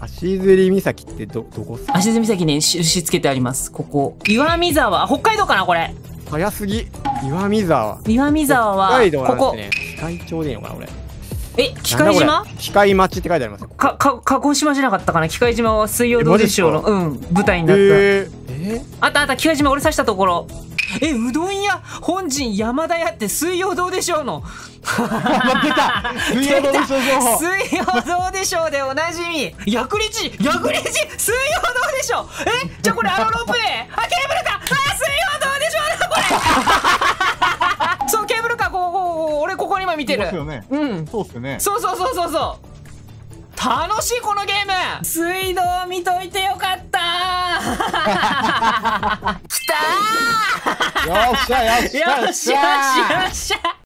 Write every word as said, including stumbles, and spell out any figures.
足摺岬ってど、どこっすか？ 足摺岬に印つけてあります。ここ。岩見沢。北海道かなこれ。 早すぎ。岩見沢。 岩見沢は、 北海道なんここ。 ですね。機械町でいいのかな、これ。 え、機械島？ 機械町って書いてありますよ。 か、か、鹿児島じゃなかったかな。機械島は水曜どうでしょうの、うん、舞台になった。 えー、えあったあった、機械島俺刺したところ。え、うどん屋本陣山田屋って水曜どうでしょうの。 出た水曜どうでしょう情報。 水曜どうでしょうでおなじみ。薬理事薬理事水曜どうでしょう。え、じゃあこれあのロープウェイ、あ、ケーブルか。あ、水曜どうでしょうだこれ。そう、ケーブルか。こう、こう、俺ここに今見てる。 そうですよね。 うん。 そうっすよね。 そうそうそうそうそう。楽しいこのゲーム。水道見といてよかったー。きたー。 よっしゃよっしゃよっしゃよっしゃよっしゃ。